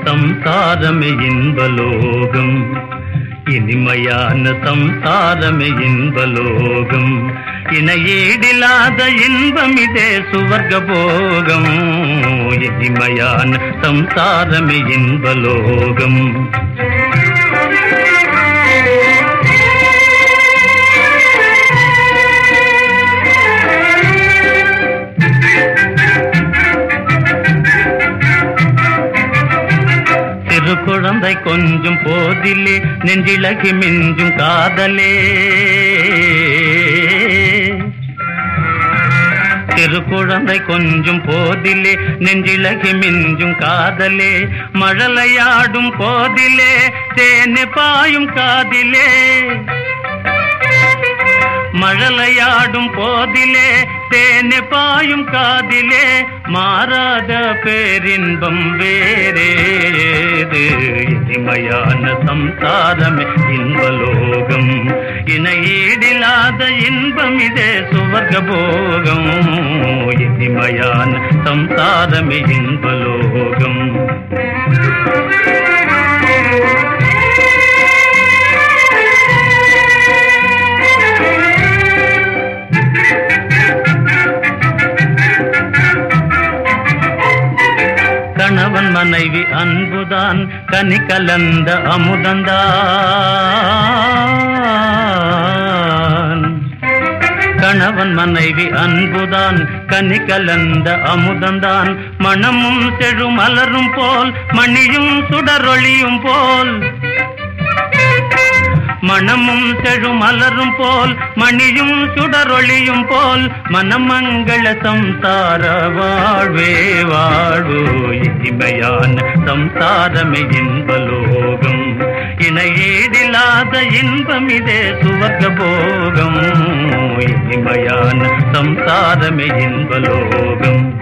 சம்சாரமே இன்பலோகம், இனிமையான சம்சாரமே இன்பலோகம். இணையீடில்லாத இன்பம் இதே சுவர்க்க போகம், இனிமையான சம்சாரமே இன்பலோகம். குழந்தை கொஞ்சம் போதிலே நெஞ்சிலகி மிஞ்சும் காதலே, குழந்தை கொஞ்சம் போதிலே நெஞ்சிலகி மிஞ்சும் காதலே, மழலையாடும் போதிலே தேனே பாயும் காதிலே, மழலையாடும் போதிலே தேனே பாயும் காதிலே, மாறாத பேரின்பம் வேறேது, இனிமையான சம்சாரமே இன்பலோகம். இணையீடில்லாத இன்பம் இதே சுவர்க்க போகம், இனிமையான சம்சாரமே இன்பலோகம். கணவன் மனைவி அன்புதான் கனி கலந்த அமுதந்தான், கணவன் மனைவி அன்புதான் கனி கலந்த அமுதந்தான். மனமும் செழு மலரும் போல் மணியும் சுடரொளியும் போல், மனமும் செழு மலரும் போல் மணியும் சுடரொளியும் போல், மனமங்கள சம்சார வாழ்வே வாழ்வு, இனிமையான சம்சாரமே இன்பலோகம். இணையீடில்லாத இன்பம் இதே சுவர்க்க போகம், இனிமையான சம்சாரமே இன்பலோகம்.